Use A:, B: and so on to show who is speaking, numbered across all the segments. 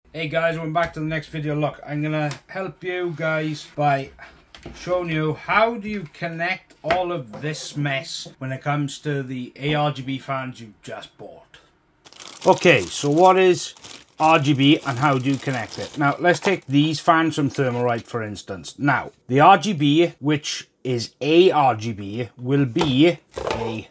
A: Hey guys, welcome back to the next video. Look, I'm gonna help you guys by showing you how do you connect all of this mess when it comes to the ARGB fans you just bought. Okay, so what is RGB and how do you connect it? Now let's take these fans from Thermalright for instance. Now the RGB, which is ARGB, will be a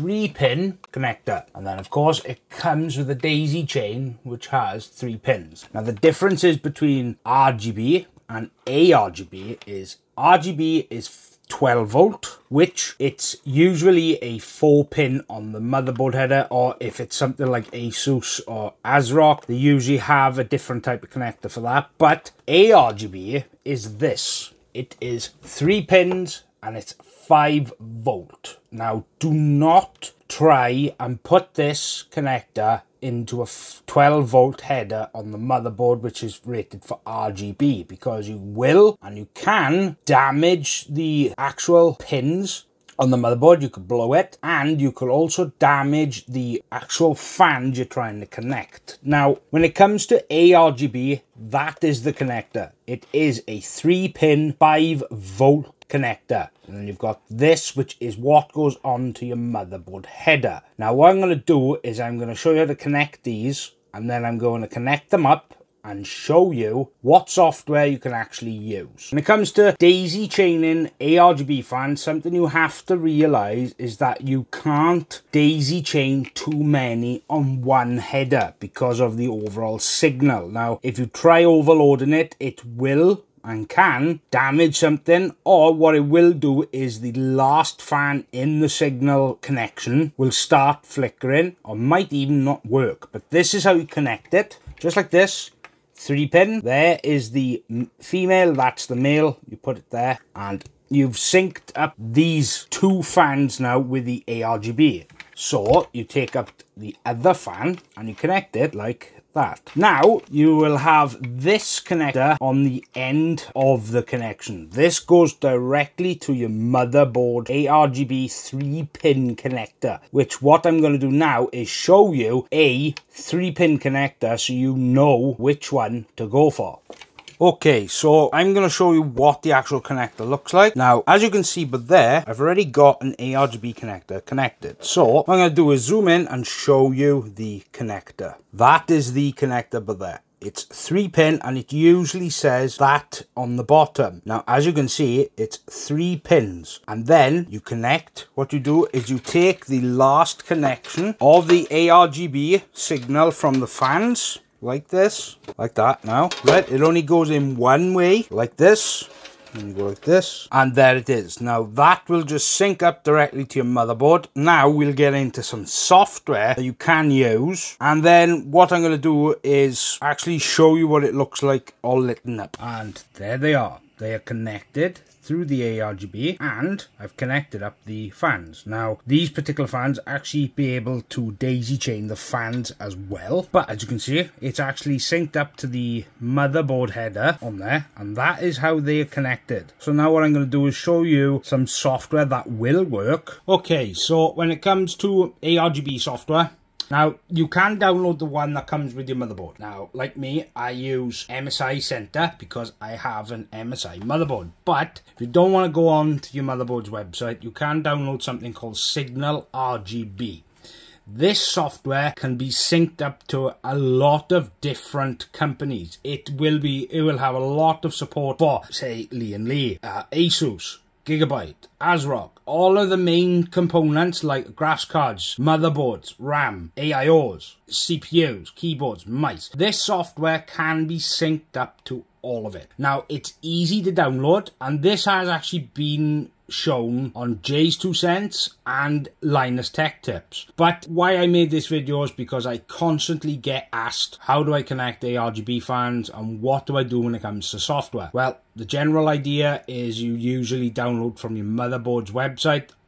A: 3-pin connector, and then of course it comes with a daisy chain which has 3 pins. Now the differences between RGB and ARGB is RGB is 12 volt, which it's usually a 4-pin on the motherboard header, or if it's something like Asus or ASRock, they usually have a different type of connector for that. But ARGB is this. It is 3 pins and it's 5 volt. Now do not try and put this connector into a 12 volt header on the motherboard which is rated for RGB, because you will and you can damage the actual pins on the motherboard. You could blow it, and you could also damage the actual fans you're trying to connect. Now when it comes to ARGB, that is the connector. It is a 3-pin 5 volt connector, and then you've got this, which is what goes on to your motherboard header. Now what I'm going to do is I'm going to show you how to connect these, and then I'm going to connect them up and show you what software you can actually use. When it comes to daisy chaining ARGB fans, something you have to realize is that you can't daisy chain too many on one header because of the overall signal. Now if you try overloading it, it will and can damage something, or what it will do is the last fan in the signal connection will start flickering or might even not work. But this is how you connect it, just like this. 3-pin, there is the female, that's the male, you put it there, and you've synced up these 2 fans now with the ARGB. So you take up the other fan and you connect it like that. Now you will have this connector on the end of the connection. This goes directly to your motherboard ARGB 3-pin connector, which what I'm going to do now is show you a 3-pin connector so you know which one to go for. Okay, so I'm going to show you what the actual connector looks like. Now, as you can see but there, I've already got an ARGB connector connected. So what I'm going to do is zoom in and show you the connector. That is the connector but there. It's 3-pin and it usually says that on the bottom. Now, as you can see, it's 3 pins. And then you connect. What you do is you take the last connection of the ARGB signal from the fans, like this, like that. Now, right, it only goes in one way, like this, and you go like this, and there it is. Now that will just sync up directly to your motherboard. Now we'll get into some software that you can use, and then what I'm going to do is actually show you what it looks like all lit up. And there they are. They are connected through the ARGB, and I've connected up the fans. Now these particular fans actually be able to daisy chain the fans as well, but as you can see, it's actually synced up to the motherboard header on there, and that is how they are connected. So now what I'm going to do is show you some software that will work. Okay, so when it comes to ARGB software, now, you can download the one that comes with your motherboard. Now, like me, I use MSI Center because I have an MSI motherboard. But if you don't want to go on to your motherboard's website, you can download something called Signal RGB. This software can be synced up to a lot of different companies. It will have a lot of support for, say, Lee, Asus, Gigabyte, ASRock, all of the main components like graphics cards, motherboards, RAM, AIOs, CPUs, keyboards, mice. This software can be synced up to all of it. Now, it's easy to download, and this has actually been shown on Jay's 2 Cents and Linus Tech Tips. But why I made this video is because I constantly get asked, how do I connect ARGB fans and what do I do when it comes to software? Well, the general idea is you usually download from your motherboard's website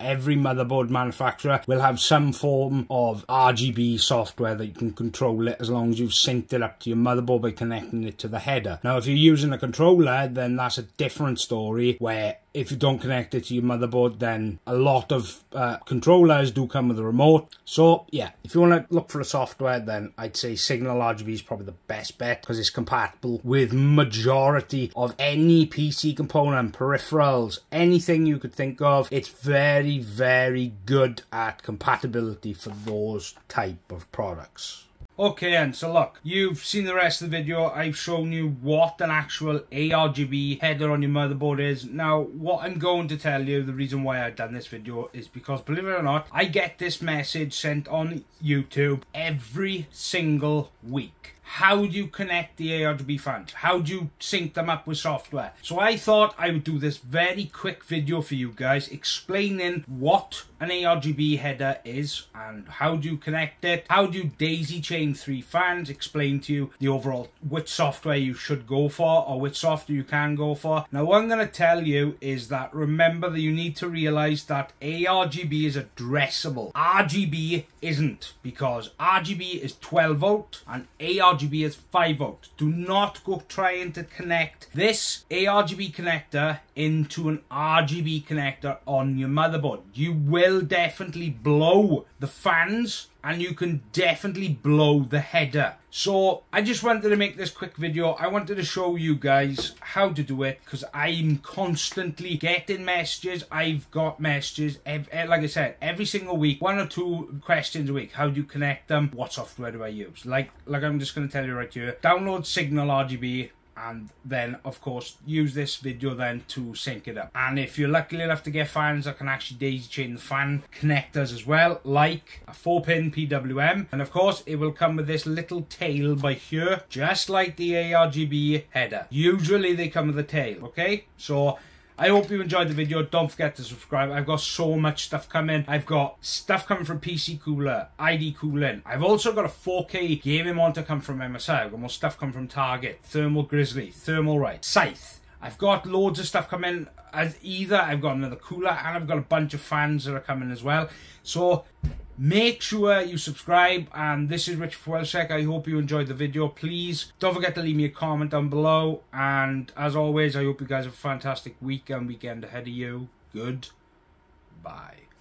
A: every motherboard manufacturer will have some form of RGB software that you can control it as long as you've synced it up to your motherboard by connecting it to the header. Now, if you're using a controller, then that's a different story, where if you don't connect it to your motherboard, then a lot of controllers do come with a remote. So yeah, if you want to look for a software, then I'd say Signal RGB is probably the best bet, because it's compatible with majority of any PC component, peripherals, anything you could think of. It's very, very good at compatibility for those type of products. Okay, and so look, you've seen the rest of the video. I've shown you what an actual ARGB header on your motherboard is. Now, what I'm going to tell you, the reason why I've done this video is because, believe it or not, I get this message sent on YouTube every single week. How do you connect the ARGB fans? How do you sync them up with software? So I thought I would do this very quick video for you guys, explaining what an ARGB header is and how do you connect it, how do you daisy chain 3 fans, explain to you the overall which software you should go for or which software you can go for. Now, what I'm going to tell you is that remember that you need to realize that ARGB is addressable. RGB isn't, because RGB is 12 volt and ARGB is 5 volt. Do not go trying to connect this ARGB connector into an RGB connector on your motherboard. You will definitely blow the fans and you can definitely blow the header. So I just wanted to make this quick video. I wanted to show you guys how to do it, because I'm constantly getting messages. I've got messages, like I said, every single week, 1 or 2 questions a week. How do you connect them? What software do I use? Like I'm just going to tell you right here. Download Signal RGB, and then of course use this video then to sync it up. And if you're lucky enough to get fans that can actually daisy chain the fan connectors as well, like a 4-pin PWM, and of course it will come with this little tail by here, just like the ARGB header. Usually they come with a tail. Okay, so I hope you enjoyed the video. Don't forget to subscribe. I've got so much stuff coming. I've got stuff coming from PC Cooler, ID Cooling. I've also got a 4K gaming monitor come from MSI. I've got more stuff coming from Target, Thermal Grizzly, Thermalright, Scythe. I've got loads of stuff coming. I've got another cooler, and I've got a bunch of fans that are coming as well. So make sure you subscribe. And this is Rich for WELSHYTECH. I hope you enjoyed the video. Please don't forget to leave me a comment down below. And as always, I hope you guys have a fantastic week and weekend ahead of you. Goodbye.